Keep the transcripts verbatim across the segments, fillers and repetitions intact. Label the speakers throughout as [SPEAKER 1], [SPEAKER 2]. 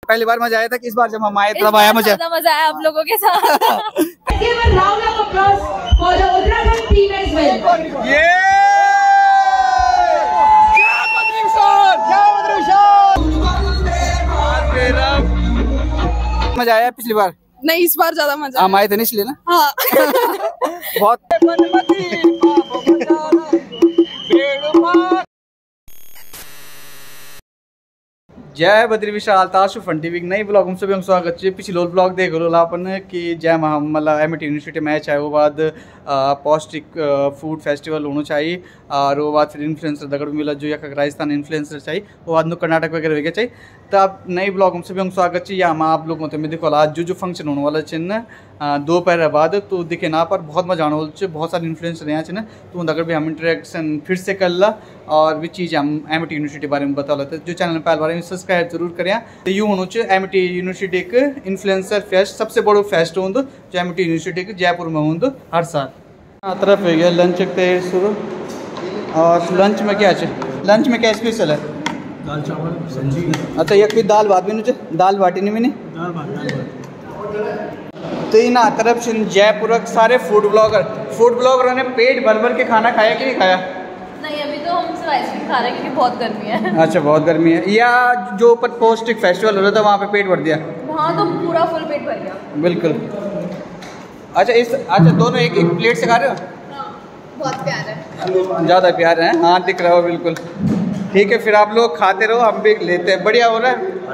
[SPEAKER 1] पहली बार मजा आया था कि इस बार जब हम आए तब आया मजा
[SPEAKER 2] मजा आया आप लोगों के साथ।
[SPEAKER 1] मजा आया पिछली बार
[SPEAKER 2] नहीं, इस बार ज्यादा मजा
[SPEAKER 1] हम आए थे इसलिए ना।
[SPEAKER 2] हाँ।
[SPEAKER 1] बहुत जय बद्री विशाल ताशु फन टीवी नई ब्लॉग में सभी स्वागत है। पिछले ब्लॉग देख लो अपन कि जय हम मतलब एम टी यूनिवर्सिटी मैच है वो बाद पौष्टिक फूड फेस्टिवल होना चाहिए और वो बाद फिर इन्फ्लुएंसर दगड़ मिला जो या राजस्थान इन्फ्लुएंसर चाहिए वो बाद कर्नाटक वगैरह वगैरह चाहिए। तो आप नई ब्लॉग में सभी स्वागत है। या हम आप लोग तो मैं देखो आज जो जो फंक्शन होने वाला चिन्ह दोपहर बाद तो दिखे ना पर बहुत मजा आने वाला बहुत सारे इन्फ्लुएंसर यहाँ चिन्ह तो दगड़ भी हम इंटरेक्शन फिर से कर ला और भी चीज़ हम एम टी यूनिवर्सिटी बारे में बता लेते जो चैनल पहले बारे में सब्सक्राइब जरूर करें। तो यूँ होना चाहिए एम टी यूनिवर्सिटी के इन्फ्लुएंसर फेस्ट सबसे बड़ो फेस्ट हो जो एम टी यूनिवर्सिटी के जयपुर में हो हर साल। तरफ हो गया लंच तैयारी शुरू और लंच में क्या है लंच में क्या स्पेशल है?
[SPEAKER 3] दाल चावल सब्जी।
[SPEAKER 1] अच्छा एक भी दाल भात भी नहीं दाल बाटी नहीं भी नहीं
[SPEAKER 3] दाल भात दाल भात।
[SPEAKER 1] तो इन तरफ से जयपुर सारे फूड ब्लॉगर फूड ब्लॉगरों ने पेट भर भर के खाना खाया कि नहीं खाया?
[SPEAKER 2] नहीं, अभी तो हम सिर्फ आइसक्रीम खा रहे हैं क्योंकि बहुत गर्मी है।
[SPEAKER 1] अच्छा बहुत गर्मी है। या जो ऊपर पौष्टिक फेस्टिवल हो रहा था वहाँ पे पेट भर दिया?
[SPEAKER 2] वहाँ तो पूरा फुल पेट भर गया।
[SPEAKER 1] बिल्कुल। अच्छा इस अच्छा दोनों एक एक प्लेट से खा रहे हो?
[SPEAKER 2] बहुत प्यार है।
[SPEAKER 1] ज़्यादा प्यार है हाँ दिख रहा हो बिल्कुल। ठीक है फिर आप लोग खाते रहो हम भी लेते हैं। बढ़िया हो रहा है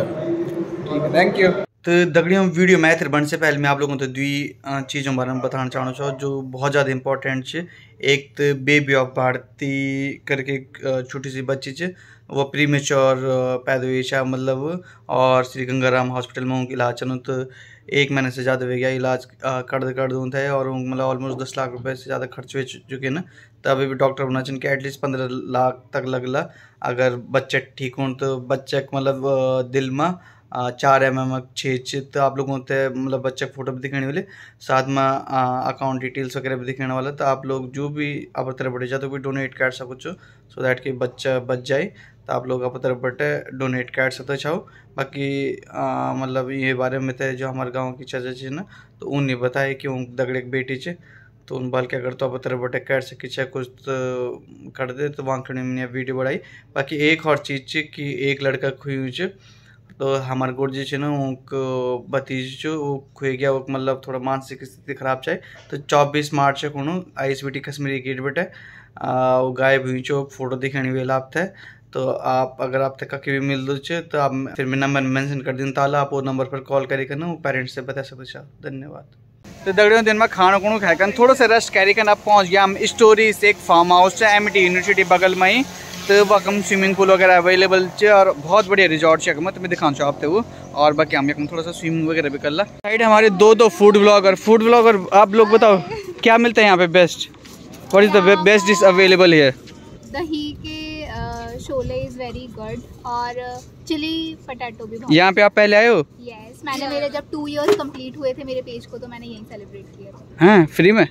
[SPEAKER 1] ठीक है थैंक यू। तो दगड़ियों वीडियो में फिर बनने से पहले मैं आप लोगों को दुई चीज़ों बारे में बताना चाहना चाहूँ जो बहुत ज़्यादा इंपॉर्टेंट है। एक तो बेबी ऑफ भारती करके छोटी सी बच्ची है वो प्री मेच्योर पैदा हुई है मतलब और श्री गंगाराम हॉस्पिटल में उनका इलाज चलो तो एक महीने से ज़्यादा हो गया इलाज कर कर दूँ थे और मतलब ऑलमोस्ट दस लाख रुपए से ज़्यादा खर्च हो चुके ना। तो अभी भी डॉक्टर बना चाहिए कि एटलीस्ट पंद्रह लाख तक लगला अगर बच्चे ठीक हो तो बच्चे मतलब दिल में चार एम एम छेच तो आप लोगों को मतलब बच्चे फोटो भी दिखाने वाले साथ में अकाउंट डिटेल्स वगैरह भी दिखाने वाला। तो आप लोग जो भी आप तरफ बढ़े जाए तो भी डोनेट कर सको सो दैट कि बच्चा बच जाए तो आप लोग आप तरफ बटे डोनेट कर सकते चाहो। बाकी आ, मतलब ये बारे में तो जो हमारे गाँव की चर्चा है ना तो उन्हें बताए कि उन दगड़े एक बेटी है तो उन बाल क्या करते आप तरफ बटे कर सके चाहे कुछ तो कर दे तो वहाँ खड़े मैंने वीडियो बढ़ाई। बाकी एक और चीज़ कि एक लड़का खुई हुई तो हमारे गोड़ जी ना उनको भतीज जो वो खुए गया वो मतलब थोड़ा मानसिक स्थिति खराब चाहे तो चौबीस मार्च को I S B T Kashmiri gate बेटे वो गायब हुई चो फोटो दिखाने वाला आप थे। तो आप अगर आप तक कभी भी मिल दो तो आप फिर मैं नंबर मेंशन कर दिन ताला आप वो नंबर पर कॉल करे करना वो पेरेंट्स से बता सकते चाहो। धन्यवाद। तो दगड़ियों दिन में खाना खुणु खाए कर थोड़ा सा रेस्ट कैरी कर आप पहुँच गया हम स्टोरीज एक फार्म हाउस है एम टी यूनिवर्सिटी बगल में ही तो वकम स्विमिंग पूल वगैरह अवेलेबल है और बहुत बढ़िया रिजॉर्ट है तो मैं दिखाना चाहूँ आपको वो और बाकी हम एक थोड़ा सा स्विमिंग वगैरह भी कर ला। साइड हमारे दो दो फूड ब्लॉगर फूड ब्लॉगर आप लोग बताओ क्या मिलता है यहाँ पे best what is the best dish available here?
[SPEAKER 4] दही के शोले इज वेरी गुड और चिली पोटैटो भी बहुत।
[SPEAKER 1] यहाँ पे आप पहले आए हो?
[SPEAKER 4] यस मैंने मेरे जब टू इयर्स कंप्लीट हुए थे मेरे पेज को तो मैंने यही सेलिब्रेट किया था।
[SPEAKER 1] हाँ फ्री में?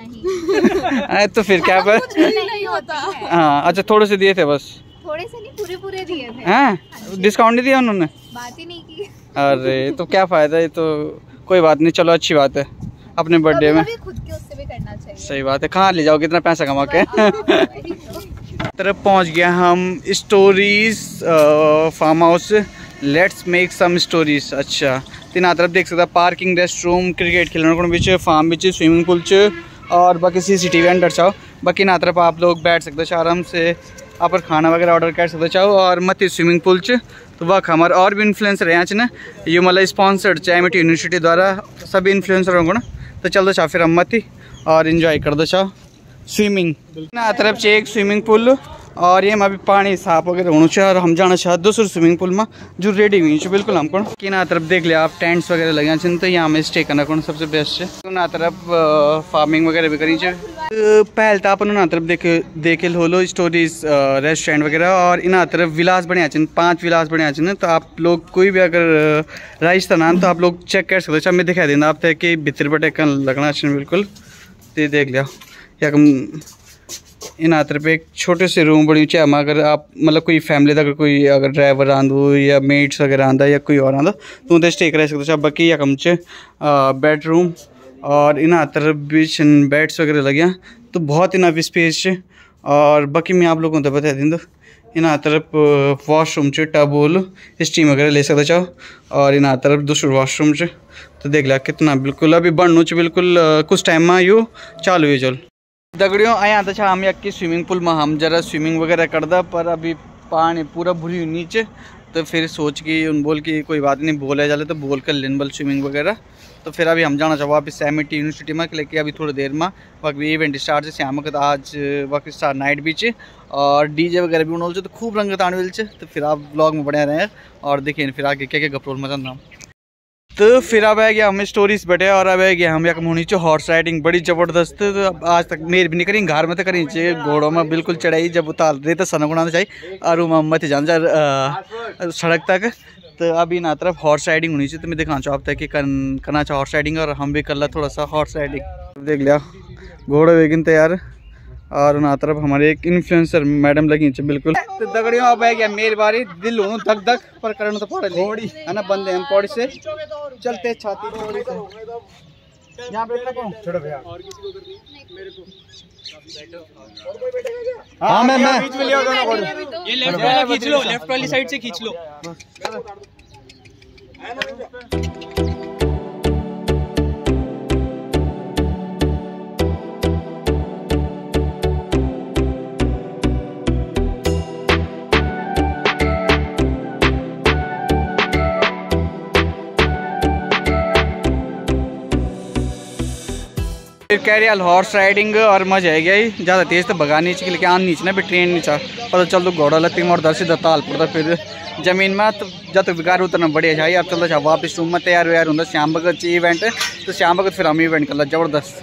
[SPEAKER 4] नहीं
[SPEAKER 1] तो फिर क्या पर
[SPEAKER 4] नहीं होता।
[SPEAKER 1] हाँ अच्छा थोड़े से दिए थे बस?
[SPEAKER 4] थोड़े से नहीं पूरे पूरे दिए थे।
[SPEAKER 1] हाँ डिस्काउंट नहीं दिया उन्होंने?
[SPEAKER 4] बात ही नहीं की।
[SPEAKER 1] अरे तो क्या फायदा है तो कोई बात नहीं चलो अच्छी बात है अपने बर्थडे में
[SPEAKER 4] खुद के उससे भी करना चाहिए।
[SPEAKER 1] सही बात है कहाँ ले जाओ कितना पैसा कमा के। तरफ पहुँच गया हम stories farm house let's make some stories. अच्छा तीन तरफ देख सकता पार्किंग रेस्ट रूम क्रिकेट खेलने को भी फार्म भी स्विमिंग पूल च और बाकी सीसीटीवी अंडर चाहो। बाकी ना तरफ आप लोग बैठ सकते हो आराम से आप पर खाना वगैरह ऑर्डर कर सकते चाहो और मत स्विमिंग पूल च तो वह हमारे और भी इन्फ्लुएंसर यहाँ ना ये मतलब स्पॉन्सर्ड है एम टी यूनिवर्सिटी द्वारा सभी इन्फ्लुएंसर को ना तो चल दो चाहो फिर हम मत और इन्जॉय कर दो चाहो स्विमिंग ना तरफ से एक स्विमिंग पूल और ये अभी पानी साफ वगैरह होना चाहिए और हम जाना चाहते दूसरे स्विमिंग पूल में जो रेडी हुई है बिल्कुल हमको कि ना तरफ देख लिया आप टेंट्स वगैरह लगे चाहिए तो यहाँ में स्टे करना को सबसे बेस्ट है। ना तरफ फार्मिंग वगैरह भी करनी चाहिए। पहले तो अपन ना तरफ देखे देखे होलो स्टोरीज रेस्टोरेंट वगैरह और इन तरफ विलास बढ़िया चाहिए पाँच विलास बढ़िया चाहिए तो आप लोग कोई भी अगर राजस्थान आन तो आप लोग चेक कर सकते मैं दिखा देना आप कि भितर बटे लगना चाहिए बिल्कुल तो देख लिया या इन आतर पे एक छोटे से रूम बनी चाहे हम अगर आप मतलब कोई फैमिली अगर कोई अगर ड्राइवर आंदो या मेट्स वगैरह आंदा या कोई और आंदा तो उधर स्टे कर सकते हो। बाकी यकम च बेडरूम और इन आतर बीच बेड्स वगैरह लगे तो बहुत इनफ स्पेस च। और बाकी मैं आप लोगों को बता दी इन तरफ वॉशरूम च टब होल स्टीम वगैरह ले सकते चाहो और इन तरफ दूसरा वॉशरूम च। तो देख लिया कितना बिल्कुल अभी बनू च बिल्कुल कुछ टाइम में यू चालू है चल दगड़ियों आया तो हम यक स्विमिंग पूल में हम जरा स्विमिंग वगैरह करदा पर अभी पानी पूरा भूरी नीचे तो फिर सोच के उन बोल की कोई बात नहीं बोला जाले तो बोल कर लेन बल स्विमिंग वगैरह। तो फिर अभी हम जाना चाहो वापस एम टी यूनिवर्सिटी में लेके अभी थोड़ी देर में वक्त इवेंट स्टार्ट से हम आज वक्त स्टार्ट नाइट बीच और डीजे वगैरह भी उन्होंने तो खूब रंगत आने वाले तो फिर आप ब्लॉग में बने रहे और देखिए फिर आगे क्या क्या गपरोल मजा नाम। तो फिर अब है गया हमें स्टोरीज बैठे और अब है गया हम यक होनी चाहिए हॉर्स राइडिंग बड़ी ज़बरदस्त। तो अब आज तक मेरी भी नहीं करी घर में तो करी चाहिए घोड़ों में बिल्कुल चढ़ाई जब उतार रहे तो सनक उड़ाना चाहिए और मत जान जा सड़क तक। तो अभी ना तरफ हॉर्स राइडिंग होनी चाहिए तो मैं दिखाना चाहूँ अब तक कि करना चाहो हॉर्स राइडिंग और हम भी कर ला थोड़ा सा हॉर्स राइडिंग। देख लिया घोड़े वेगिन तैयार और ना तरफ हमारे एक इन्फ्लुएंसर मैडम लगी बिल्कुल। तो दगड़ियों अब है क्या मेरी बारी दिल हूँ धक धक पर करना तो पड़े घोड़ी है ना बंदे हम पौड़ी से चलते छाती चौड़ी से यहाँ पे छोड़ो भैया हाँ मैं मैं बीच में लिया दोनों ये लेफ्ट वाला खींच लो लेफ्ट वाली साइड से खींच लो। कैरियल हॉर्स राइडिंग और मजा है गया ज़्यादा तेज़ तो भगा नीचे लेकिन आन नीचे ना भी ट्रेन नीचा पता चल तो घोड़ा लत्ती में और दर सीधा ताल पड़ता फिर जमीन में तो जब तक बिगार उतना बढ़िया चाहिए अब चलता वापस रूम में तैयार व्यार होंगे श्याम भगत इवेंट तो श्याम भगत फिर हम इवेंट कर ला जबरदस्त।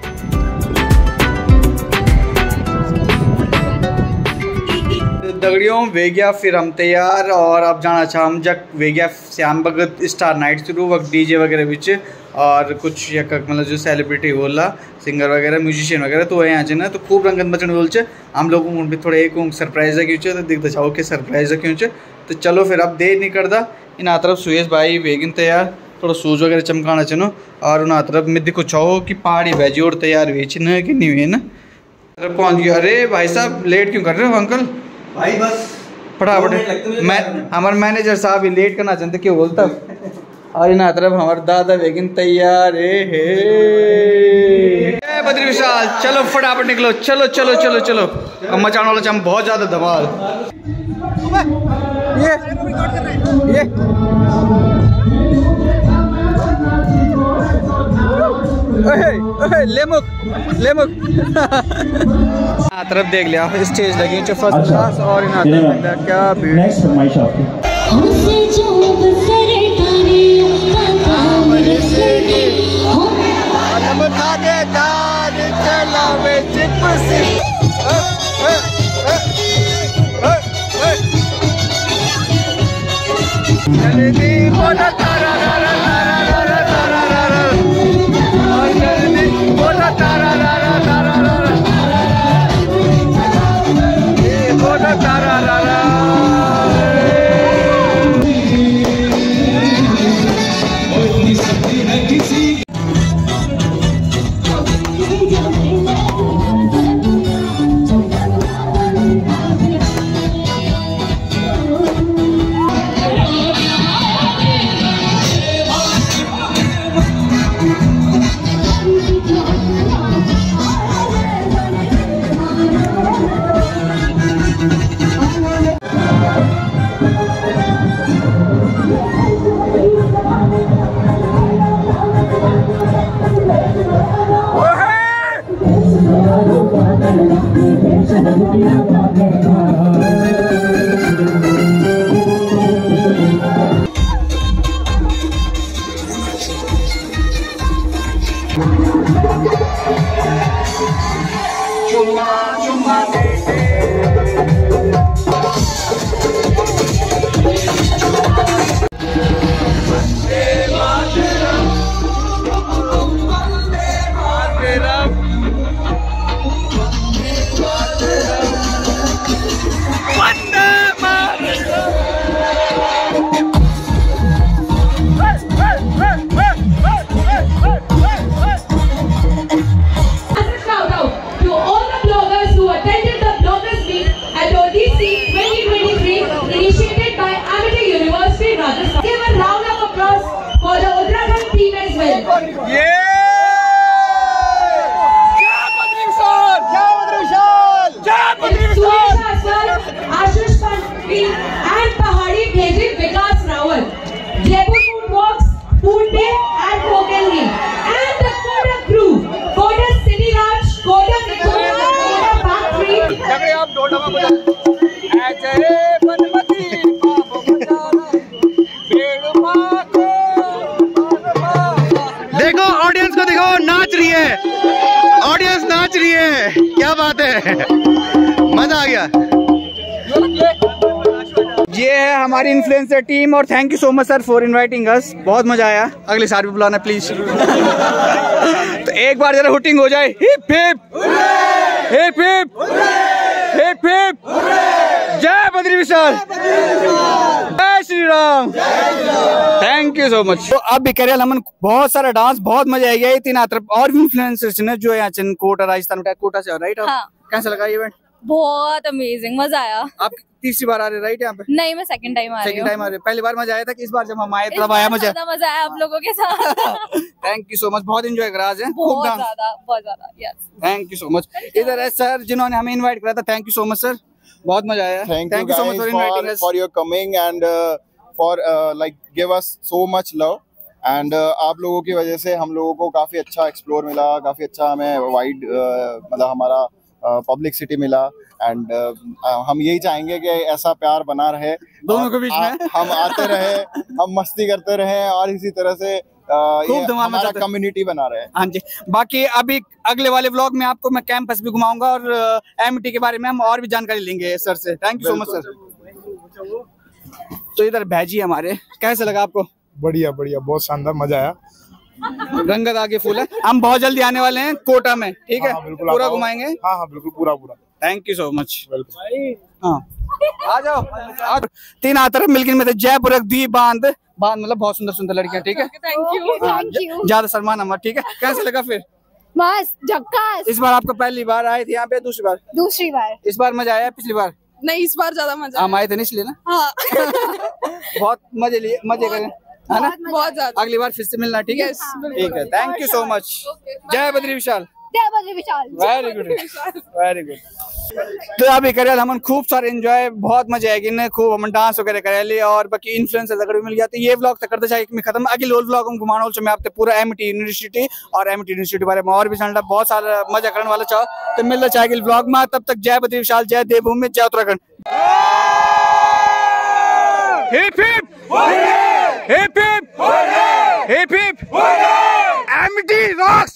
[SPEAKER 1] दगड़ियों वे गया फिर हम तैयार और अब जाना चाह हम जब वे गया श्याम भगत स्टार नाइट शुरू वक्त डीजे वगैरह बीच और कुछ या मतलब जो सेलिब्रिटी बोला सिंगर वगैरह म्यूजिशियन वगैरह तो यहाँ से ना तो खूब रंगत मचने बोल चे हम लोगों को भी थोड़ा एक सरप्राइज है क्यों तो दिखता चाहो कि सरप्राइज है क्यों तो चलो फिर अब देर नहीं करता इन तरफ सुयश भाई वेगिन तैयार थोड़ा सूज वगैरह चमकाना चनो और उन तरफ मैं देखो चाहो कि पहाड़ी भेजी और तैयार हुई न कि नहीं हुई ना पहुँच गया। अरे भाई साहब लेट क्यों कर रहे हो अंकल
[SPEAKER 3] भाई बस
[SPEAKER 1] फटाफट मैं हमारे मैनेजर साहब ही लेट करना चाहते क्यों बोलता और इन तरफ हमारे दादा वेगिन तैयार हे बद्री विशाल चलो फटाफट निकलो चलो चलो चलो चलो अब मचाने वाला हम बहुत ज्यादा धमाल ये ये ओहे ओहे लेमुक लेमुक तरफ देख लिया स्टेज लगी फर्स्ट क्लास और इन तरफ क्या भीड़ देखो ऑडियंस को, देखो नाच रही है, ऑडियंस नाच रही है, क्या बात है, मजा आ गया। ये है हमारी इन्फ्लुएंसर टीम और thank you so much sir for inviting us, बहुत मजा आया, अगले साल भी बुलाना प्लीज। तो एक बार जरा हुटिंग हो जाए, hip hip hip hip hip hip, जय बद्री विशाल, जय Shri Ram, thank you so much. तो अब भी करेल हमन बहुत सारा डांस, बहुत मजा आ गया। तीन तरफ और भी इन्फ्लुएंसर्स ने जो यहाँ कोटा राजस्थान में, कोटा से राइट,
[SPEAKER 2] हाँ।
[SPEAKER 1] कैसा लगा इवेंट?
[SPEAKER 2] बहुत अमेजिंग, मजा आया।
[SPEAKER 1] आप तीसरी बार आ रहे राइट यहाँ पे?
[SPEAKER 2] नहीं, मैं सेकंड टाइम आ रही हूँ।
[SPEAKER 1] सेकंड टाइम आ रहे, पहली बार मजा आया था कि इस बार जब हम आए तब आया मजा?
[SPEAKER 2] मजा आया आप लोगों के साथ।
[SPEAKER 1] थैंक यू सो मच, बहुत एंजॉय करा आज,
[SPEAKER 2] बहुत ज्यादा, बहुत ज्यादा, yes.
[SPEAKER 1] Thank you so much. इधर है सर जिन्होंने हमें इनवाइट करा था, thank you so much sir, बहुत मजा आया।
[SPEAKER 5] Thank
[SPEAKER 1] you so much for inviting us,
[SPEAKER 5] for your coming and for like give us so much love and आप लोगों की वजह से हम लोगों को काफी अच्छा एक्सप्लोर मिला, काफी अच्छा हमें वाइड uh, मतलब हमारा पब्लिक सिटी मिला एंड uh, हम यही चाहेंगे कि ऐसा प्यार बना रहे
[SPEAKER 1] दोनों के बीच में,
[SPEAKER 5] हम आते रहे, हम मस्ती करते रहे और इसी तरह से uh, ये हमारा कम्युनिटी बना रहे।
[SPEAKER 1] हाँ जी, बाकी अभी अगले वाले व्लॉग में आपको मैं कैंपस भी घुमाऊंगा और एमटी के बारे में हम और भी जानकारी लेंगे सर से। Thank you so much sir. तो इधर भाजी हमारे, कैसा लगा आपको?
[SPEAKER 6] बढ़िया बढ़िया, बहुत शानदार, मजा आया।
[SPEAKER 1] रंगत आगे फूल है, हम बहुत जल्दी आने वाले हैं कोटा में, ठीक है?
[SPEAKER 6] हाँ, बिल्कुल
[SPEAKER 1] पूरा घुमाएंगे।
[SPEAKER 6] हाँ हाँ बिल्कुल, पूरा पूरा।
[SPEAKER 1] Thank you so much. हाँ आ जाओ, आ जाओ। तीन तरफ मिलकर में जयपुर द्वीप बांध, बांध मतलब बहुत सुंदर सुंदर लड़कियां, ठीक है?
[SPEAKER 2] Thank you,
[SPEAKER 4] thank you.
[SPEAKER 1] ज्यादा सलमान अमर, ठीक है? कैसे लगा फिर?
[SPEAKER 4] बस झक्कास।
[SPEAKER 1] इस बार आपको पहली बार आए थे यहाँ पे, दूसरी बार?
[SPEAKER 4] दूसरी बार।
[SPEAKER 1] इस बार मजा आया, पिछली बार?
[SPEAKER 2] नहीं, इस बार ज्यादा मजा।
[SPEAKER 1] हम आए थे इसलिए ना।
[SPEAKER 2] हाँ।
[SPEAKER 1] बहुत मजे लिए, मजे करें, है ना?
[SPEAKER 2] बहुत ज्यादा।
[SPEAKER 1] अगली बार फिर से मिलना, ठीक है? ठीक है, थैंक यू सो मच। जय बद्री विशाल,
[SPEAKER 4] जय Badri Vishal.
[SPEAKER 1] Very good, very good. तो अभी करेल हमन खूब सारे एंजॉय, बहुत मजा आएगी ने, खूब हम डांस वगैरह करेली और बाकी इन्फ्लुएंसर्स अगर मिल गया तो ये व्लॉग तक करते चाहिए खत्म। अगले व्लॉग हम घुमाना मैं आपको पूरा एमटी यूनिवर्सिटी और एमटी यूनिवर्सिटी बारे में और भी जानना, बहुत सारा मजा करने वाला चाहो तो मिलना चाहिए व्लॉग में। तब तक जय बद्री विशाल, जय देवभूमि, जय Uttarakhand. Hip hip hip hip hip hip, MT rocks.